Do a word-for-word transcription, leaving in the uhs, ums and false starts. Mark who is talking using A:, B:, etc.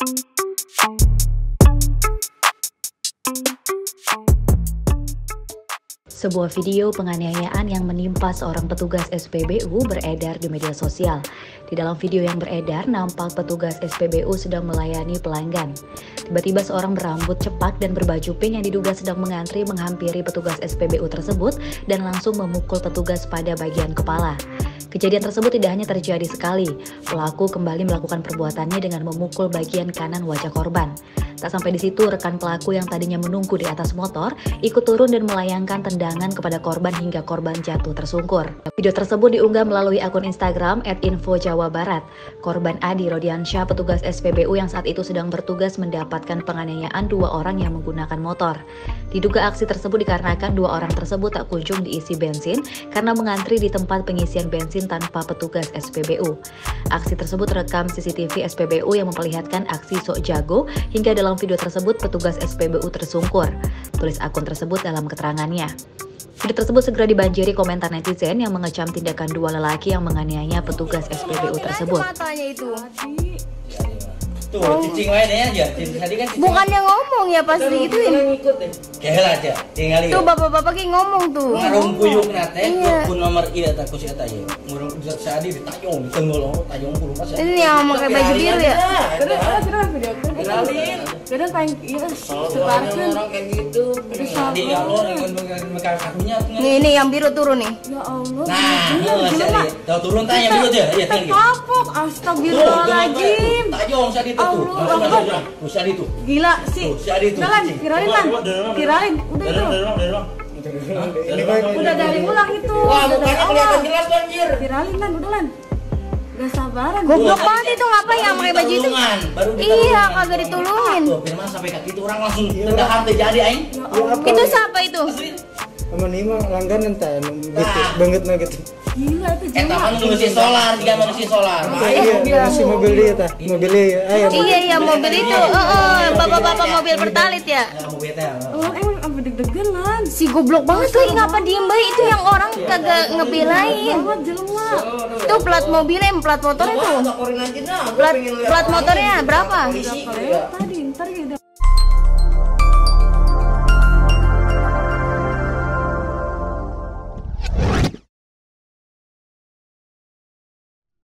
A: Sebuah video penganiayaan yang menimpa seorang petugas S P B U beredar di media sosial. Di dalam video yang beredar, nampak petugas S P B U sedang melayani pelanggan. Tiba-tiba seorang berambut cepak dan berbaju pink yang diduga sedang mengantri menghampiri petugas S P B U tersebut dan langsung memukul petugas pada bagian kepala. Kejadian tersebut tidak hanya terjadi sekali, pelaku kembali melakukan perbuatannya dengan memukul bagian kanan wajah korban. Tak sampai di situ, rekan pelaku yang tadinya menunggu di atas motor ikut turun dan melayangkan tendangan kepada korban hingga korban jatuh tersungkur. Video tersebut diunggah melalui akun Instagram et info jawa barat. Korban Adi Rodiansyah, petugas S P B U yang saat itu sedang bertugas mendapatkan penganiayaan dua orang yang menggunakan motor. Diduga aksi tersebut dikarenakan dua orang tersebut tak kunjung diisi bensin karena mengantri di tempat pengisian bensin tanpa petugas S P B U. Aksi tersebut terekam C C T V S P B U yang memperlihatkan aksi sok jago hingga dalam video tersebut petugas S P B U tersungkur, tulis akun tersebut dalam keterangannya. Video tersebut segera dibanjiri komentar netizen yang mengecam tindakan dua lelaki yang menganiaya petugas S P B U tersebut.
B: Tuh, cicing aja aja. Tadi kan
C: bukannya ngomong ya pas digituin.
B: Kehela aja, tinggal
C: tuh bapak-bapak ki ngomong tuh.
B: Ngarung kuyuk nate, pun nomor iya tak kusi eta ye. Ngurung zat sadi ditayong, tenggol tayong puluh pas.
C: Ini yang pakai baju biru ya.
D: Kadang kadang video viralin. Kadang kayak iya sebarkan orang kayak gitu.
B: Di kalau dengan megang kakinya.
C: Nih ini yang biru turun nih.
D: Ya Allah.
B: Nah, sadi. Tahu turun tanya biru dia, iya tinggi.
D: Kapok, astagfirullahaladzim.
B: Tayong sadi tuh. Tuh sadi tuh.
D: Gila sih.
B: Sadi tuh.
D: Jalan, viralin lan. Viralin, udah itu. Udah dari ulang itu.
B: Wah, mukanya kelihatan jelas banjir.
D: Viralin lan, udah lan. Gak sabaran.
C: Goblok banget itu ngapain yang pakai baju itu? Iya, kagak ditulungin.
B: Tuh, Firman sampai kaki itu orang langsung tendahan terjadi aing.
C: Itu siapa itu?
E: Sama Nima langganan teh gitu banget na gitu.
D: Gila itu
B: Eh, taman manusia solar, jika manusia solar.
E: Iya, si mobil dia tah, mobil ayo.
C: Iya iya mobil itu, heeh, bapak-bapak mobil pertalit ya.
B: Mobil teh.
D: Oh, emang apa deg-degan lan?
C: Si goblok banget tuh, ngapa diem bae itu yang orang kagak ngebelain.
D: Banget jelema.
C: Tuh plat mobilnya, plat motornya tuh. Plat plat motornya berapa?
D: Tadi ntar gitu.